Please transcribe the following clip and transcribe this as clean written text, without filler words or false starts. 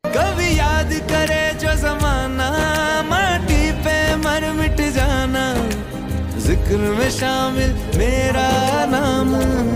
कभी याद करे जो जमाना, माटी पे मर मिट जाना, जिक्र में शामिल मेरा नाम